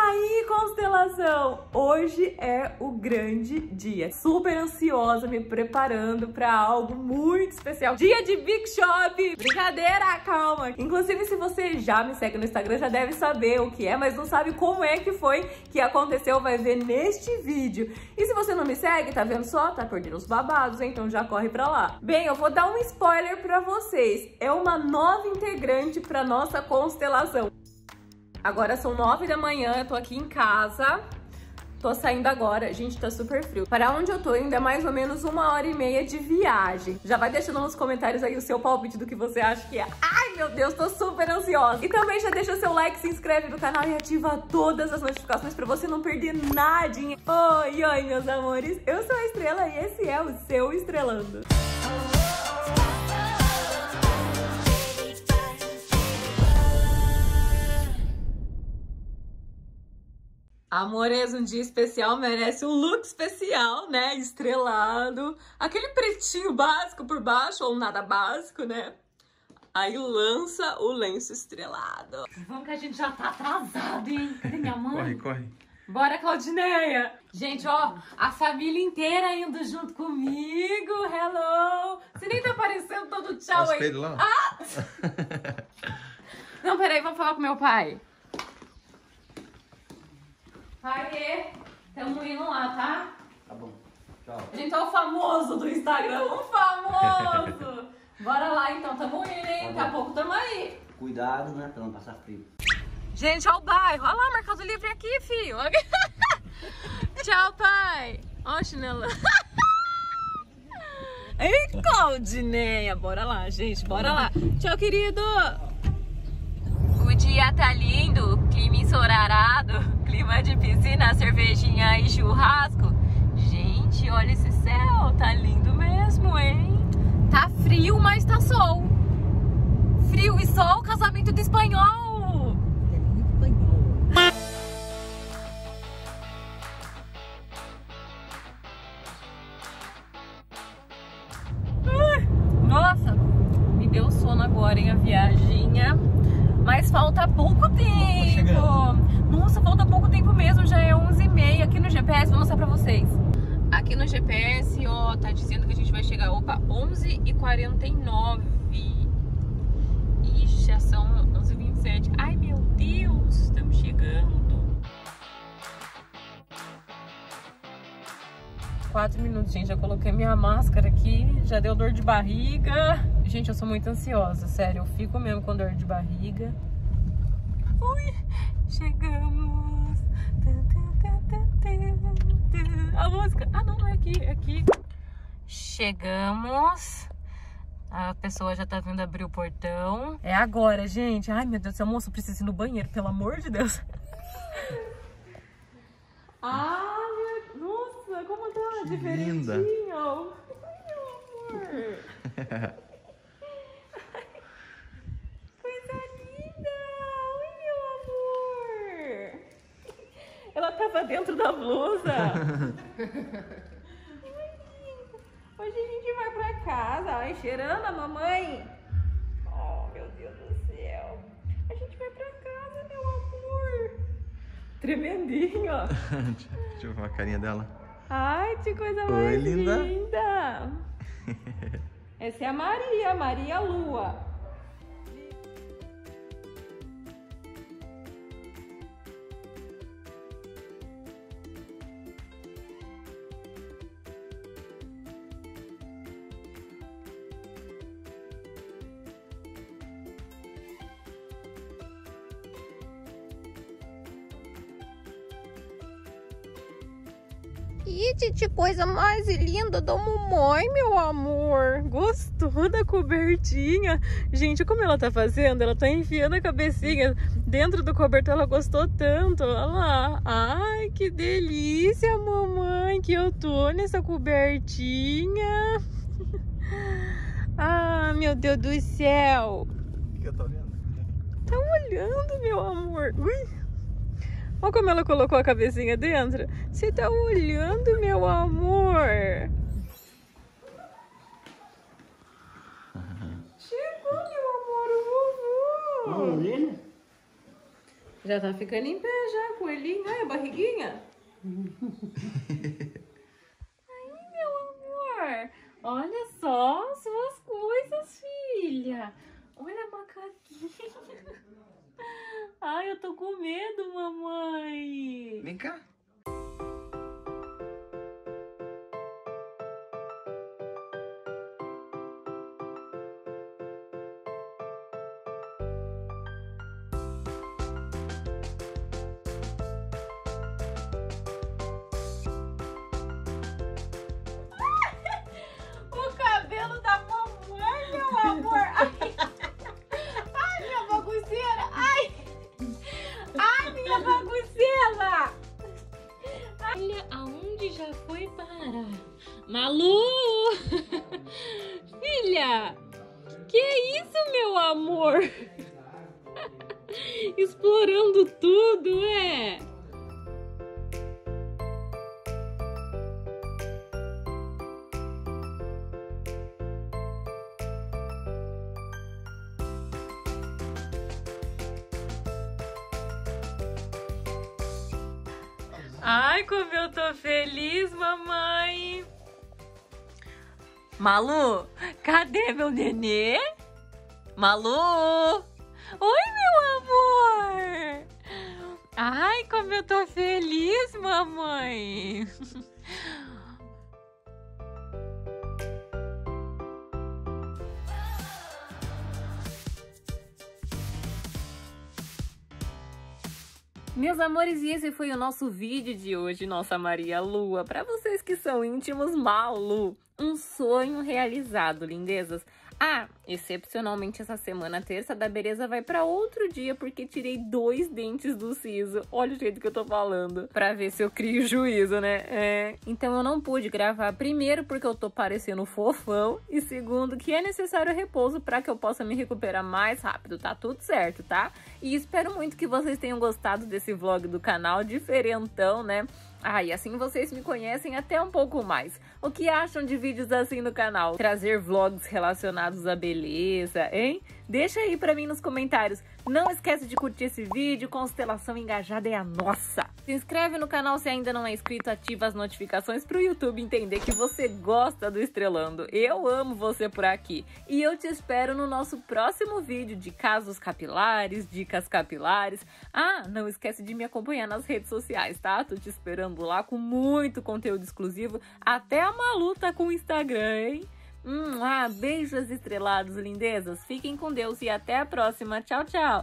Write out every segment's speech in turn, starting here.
aí, constelação? Hoje é o grande dia. Super ansiosa, me preparando para algo muito especial. Dia de Big Shop! Brincadeira, calma! Inclusive, se você já me segue no Instagram, já deve saber o que é, mas não sabe como é que foi que aconteceu, vai ver neste vídeo. E se você não me segue, tá vendo só? Tá perdendo os babados, então já corre pra lá. Bem, eu vou dar um spoiler pra vocês. É uma nova integrante pra nossa constelação. Agora são 9 da manhã, eu tô aqui em casa, tô saindo agora, gente, tá super frio. Para onde eu tô ainda é mais ou menos 1h30 de viagem. Já vai deixando nos comentários aí o seu palpite do que você acha que é. Ai, meu Deus, tô super ansiosa. E também já deixa seu like, se inscreve no canal e ativa todas as notificações pra você não perder nadinha. Oi, oi, meus amores, eu sou a Estrela e esse é o seu Estrelando. Amores, um dia especial merece um look especial, né? Estrelado. Aquele pretinho básico por baixo, ou nada básico, né? Aí lança o lenço estrelado. Vamos que a gente já tá atrasado, hein? Cadê minha mãe? Corre, corre. Bora, Claudineia! Gente, ó, a família inteira indo junto comigo. Hello! Você nem tá aparecendo todo tchau aí. Lá. Ah! Não, peraí, vamos falar com meu pai. Pai, tamo indo lá, tá? Tá bom. Tchau. A gente é o famoso do Instagram, o famoso! Bora lá então, tamo indo, hein? Daqui a pouco tamo aí. Cuidado, né? Pra não passar frio. Gente, ó o bairro. Olha lá, Mercado Livre aqui, filho. Tchau, pai. Ó o chinelo. Ei, Claudineia. Bora lá, gente, bora lá. Tchau, querido. O dia tá lindo, clima ensolarado, clima de piscina, cervejinha e churrasco. Gente, olha esse céu, tá lindo mesmo, hein? Tá frio, mas tá sol. Frio e sol, casamento do espanhol. É muito espanhol. Nossa, me deu sono agora, hein, a viaginha. Mas falta pouco tempo. Nossa, falta pouco tempo mesmo, já é 11h30. Aqui no GPS, vou mostrar pra vocês. Aqui no GPS, ó, tá dizendo que a gente vai chegar, opa, 11h49. Ixi, já são 11h27. Ai, meu Deus, estamos chegando. 4 minutos, gente, já coloquei minha máscara aqui, já deu dor de barriga. Gente, eu sou muito ansiosa, sério, eu fico mesmo com dor de barriga. Ui, chegamos. A música, ah não, é aqui, é aqui. Chegamos. A pessoa já tá vindo abrir o portão. É agora, gente. Ai, meu Deus do céu, moço, eu preciso ir no banheiro, pelo amor de Deus. Ah, nossa, como tá diferentinho. Ai, meu amor. Coisa linda. Ai, meu amor. Ela tava dentro da blusa. Hoje a gente vai pra casa. Ai, cheirando a mamãe. Oh, meu Deus do céu. A gente vai pra casa, meu amor. Tremendinho, ó. Deixa eu ver a carinha dela. Ai, que coisa Oi, mais linda. linda. Essa é a Maria, Maria Lua. Que coisa mais linda da mamãe, meu amor. Gostou da cobertinha? Gente, como ela tá fazendo? Ela tá enfiando a cabecinha dentro do cobertor. Ela gostou tanto. Olha lá. Ai, que delícia, mamãe, que eu tô nessa cobertinha. Ah, meu Deus do céu. O que eu tô olhando? Tá olhando, meu amor. Ui. Olha como ela colocou a cabecinha dentro. Você tá olhando, meu amor? Chegou, meu amor, o vovô. Vamos ver, né? Já tá ficando em pé já, coelhinho. Ai, a barriguinha. Ai, meu amor. Olha só suas coisas, filha. Olha a macaquinha. Ai, eu tô com medo, mamãe. Vem cá. O cabelo da mamãe, meu amor. Ai, minha bagunceira. Ai, minha bagunceira. Olha aonde já foi parar. Malu! Filha! Que isso, meu amor? Explorando tudo, é? Ai, como eu tô feliz, mamãe! Malu, cadê meu nenê? Malu! Oi, meu amor! Ai, como eu tô feliz, mamãe! Meus amores, e esse foi o nosso vídeo de hoje, nossa Maria Lua. Para vocês que são íntimos, Malu, um sonho realizado, lindezas. Ah, excepcionalmente essa semana, terça da beleza, vai para outro dia, porque tirei 2 dentes do siso. Olha o jeito que eu tô falando, pra ver se eu crio juízo, né? Então eu não pude gravar, primeiro porque eu tô parecendo fofão, e segundo que é necessário repouso para que eu possa me recuperar mais rápido, tá tudo certo, tá? E espero muito que vocês tenham gostado desse vlog do canal, diferentão, né? Ah, e assim vocês me conhecem até um pouco mais. O que acham de vídeos assim no canal? Trazer vlogs relacionados à beleza, hein? Deixa aí pra mim nos comentários. Não esquece de curtir esse vídeo, constelação engajada é a nossa. Se inscreve no canal se ainda não é inscrito, ativa as notificações pro YouTube entender que você gosta do Estrelando. Eu amo você por aqui. E eu te espero no nosso próximo vídeo de casos capilares, dicas capilares. Ah, não esquece de me acompanhar nas redes sociais, tá? Tô te esperando lá com muito conteúdo exclusivo. Até a Malu tá com o Instagram, hein? Beijos estrelados, lindezas. Fiquem com Deus e até a próxima. Tchau, tchau.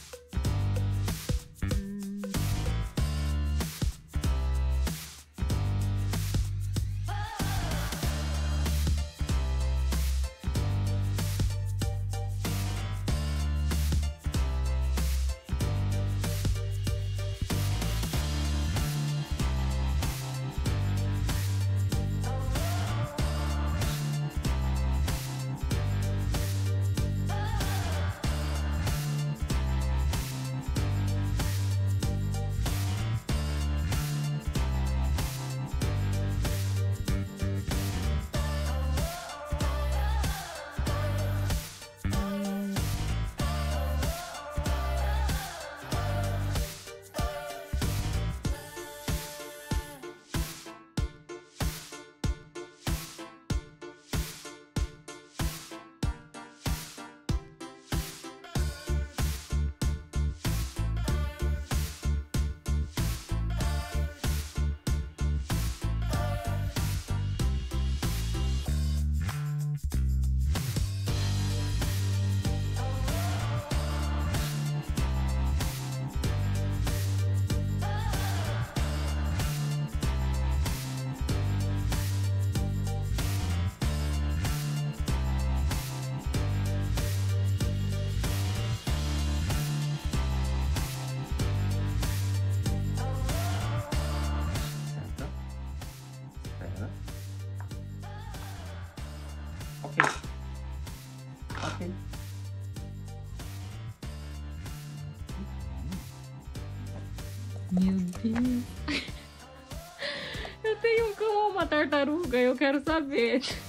Ok. Meu Deus. Eu tenho um cão ou uma tartaruga, eu quero saber.